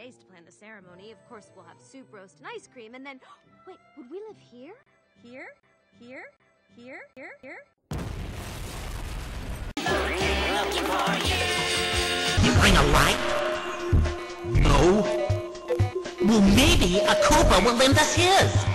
days to plan the ceremony. Of course, we'll have soup, roast, and ice cream, and then... Wait, would we live here? Here? Here? Here? Here? Here? Looking for you. You bring a light? No. Well, maybe a Koopa will lend us his.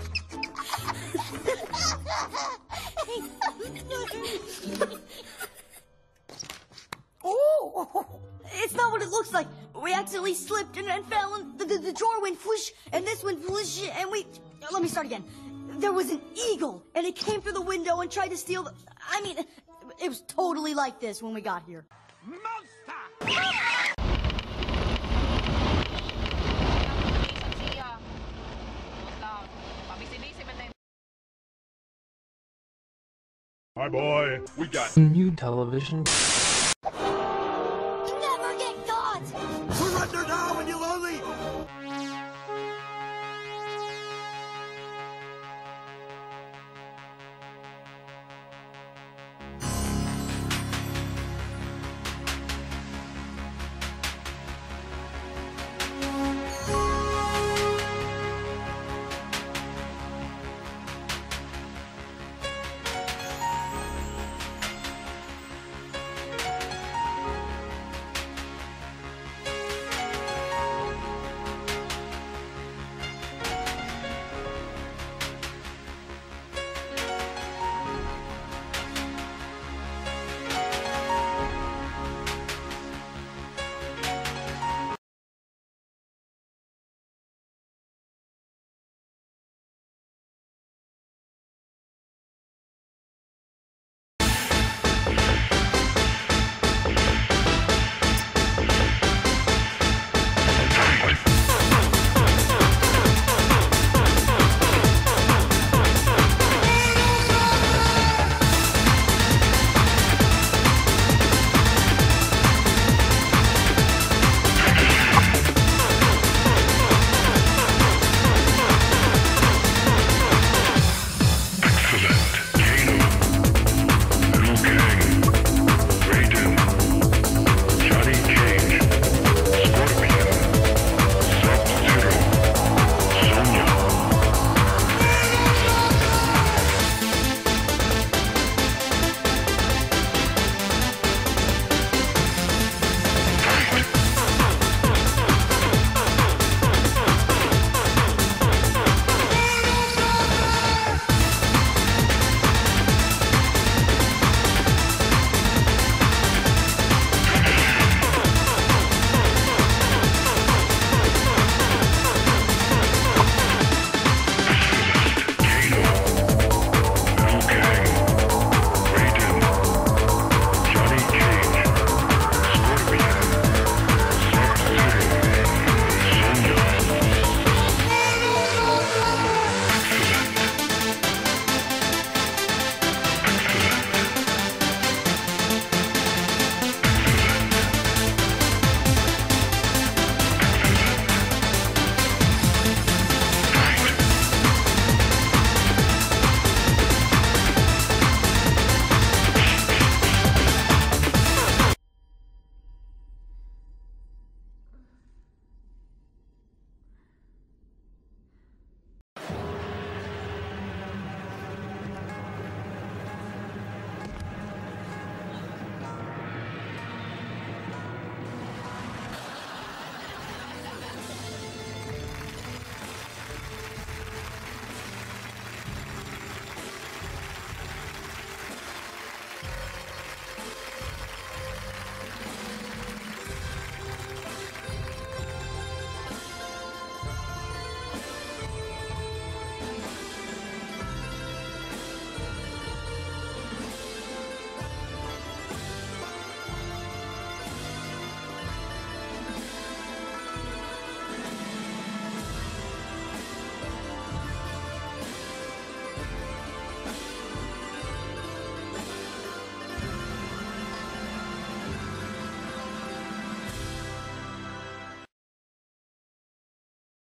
Oh, it's not what it looks like. We accidentally slipped and fell, and the drawer went whoosh, and this went whoosh, and we... Let me start again. There was an eagle, and it came through the window and tried to steal the... I mean, it was totally like this when we got here. Monster! Hi, boy. We got new television.